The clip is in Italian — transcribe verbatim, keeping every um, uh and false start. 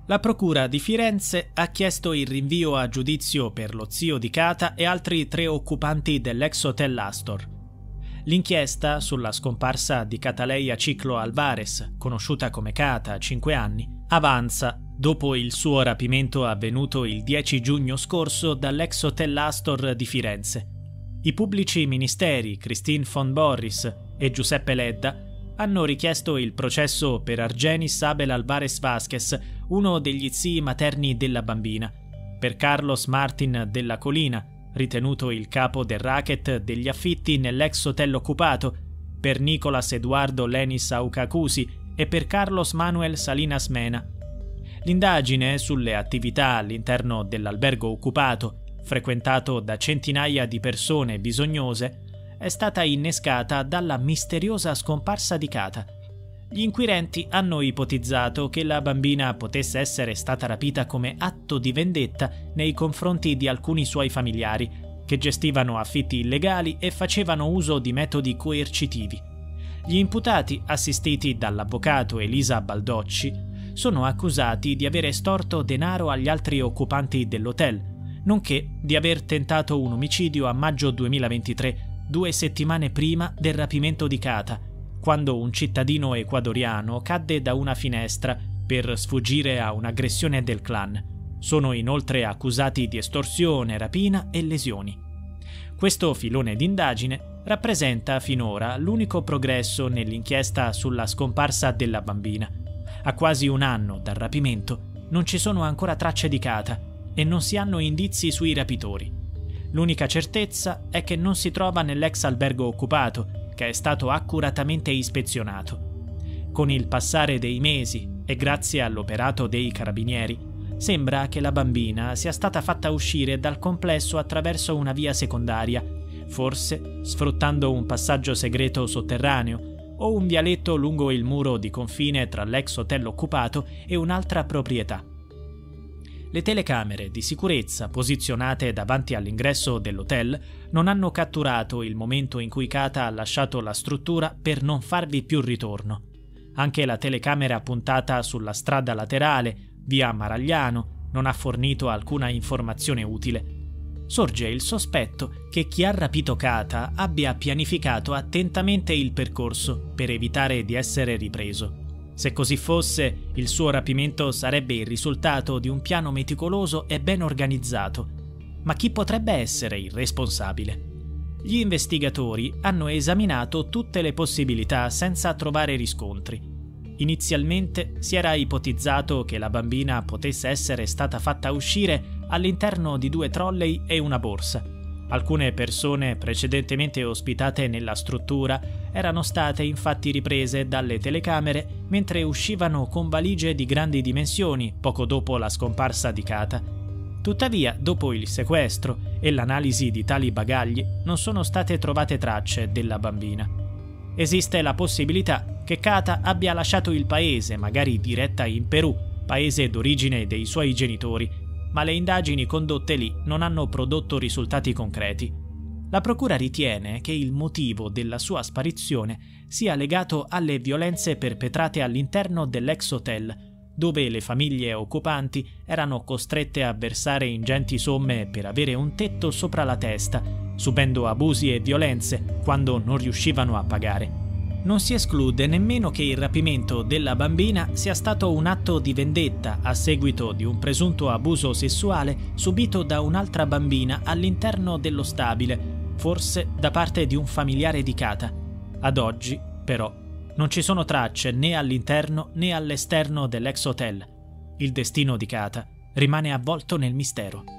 La procura di Firenze ha chiesto il rinvio a giudizio per lo zio di Kata e altri tre occupanti dell'ex hotel Astor. L'inchiesta sulla scomparsa di Cataleya Ciclo Alvarez, conosciuta come Kata a cinque anni, avanza dopo il suo rapimento avvenuto il dieci giugno scorso dall'ex hotel Astor di Firenze. I pubblici ministeri Christine von Borries e Giuseppe Ledda hanno richiesto il processo per Argenis Abel Alvarez Vasquez, uno degli zii materni della bambina, per Carlos Martin della Colina, ritenuto il capo del racket degli affitti nell'ex hotel occupato, per Nicolas Eduardo Lenis Aucacusi e per Carlos Manuel Salinas Mena. L'indagine sulle attività all'interno dell'albergo occupato, frequentato da centinaia di persone bisognose, è stata innescata dalla misteriosa scomparsa di Kata. Gli inquirenti hanno ipotizzato che la bambina potesse essere stata rapita come atto di vendetta nei confronti di alcuni suoi familiari, che gestivano affitti illegali e facevano uso di metodi coercitivi. Gli imputati, assistiti dall'avvocato Elisa Baldocci, sono accusati di aver estorto denaro agli altri occupanti dell'hotel, nonché di aver tentato un omicidio a maggio duemilaventitré, due settimane prima del rapimento di Kata, quando un cittadino ecuadoriano cadde da una finestra per sfuggire a un'aggressione del clan. Sono inoltre accusati di estorsione, rapina e lesioni. Questo filone d'indagine rappresenta finora l'unico progresso nell'inchiesta sulla scomparsa della bambina. A quasi un anno dal rapimento non ci sono ancora tracce di Kata e non si hanno indizi sui rapitori. L'unica certezza è che non si trova nell'ex albergo occupato, che è stato accuratamente ispezionato. Con il passare dei mesi e grazie all'operato dei carabinieri, sembra che la bambina sia stata fatta uscire dal complesso attraverso una via secondaria, forse sfruttando un passaggio segreto sotterraneo o un vialetto lungo il muro di confine tra l'ex hotel occupato e un'altra proprietà. Le telecamere di sicurezza posizionate davanti all'ingresso dell'hotel non hanno catturato il momento in cui Kata ha lasciato la struttura per non farvi più ritorno. Anche la telecamera puntata sulla strada laterale, via Maragliano, non ha fornito alcuna informazione utile. Sorge il sospetto che chi ha rapito Kata abbia pianificato attentamente il percorso per evitare di essere ripreso. Se così fosse, il suo rapimento sarebbe il risultato di un piano meticoloso e ben organizzato. Ma chi potrebbe essere il responsabile? Gli investigatori hanno esaminato tutte le possibilità senza trovare riscontri. Inizialmente si era ipotizzato che la bambina potesse essere stata fatta uscire all'interno di due trolley e una borsa. Alcune persone precedentemente ospitate nella struttura erano state infatti riprese dalle telecamere mentre uscivano con valigie di grandi dimensioni poco dopo la scomparsa di Kata. Tuttavia, dopo il sequestro e l'analisi di tali bagagli, non sono state trovate tracce della bambina. Esiste la possibilità che Kata abbia lasciato il paese, magari diretta in Perù, paese d'origine dei suoi genitori, ma le indagini condotte lì non hanno prodotto risultati concreti. La procura ritiene che il motivo della sua sparizione sia legato alle violenze perpetrate all'interno dell'ex hotel, dove le famiglie occupanti erano costrette a versare ingenti somme per avere un tetto sopra la testa, subendo abusi e violenze quando non riuscivano a pagare. Non si esclude nemmeno che il rapimento della bambina sia stato un atto di vendetta a seguito di un presunto abuso sessuale subito da un'altra bambina all'interno dello stabile, forse da parte di un familiare di Kata. Ad oggi, però, non ci sono tracce né all'interno né all'esterno dell'ex hotel. Il destino di Kata rimane avvolto nel mistero.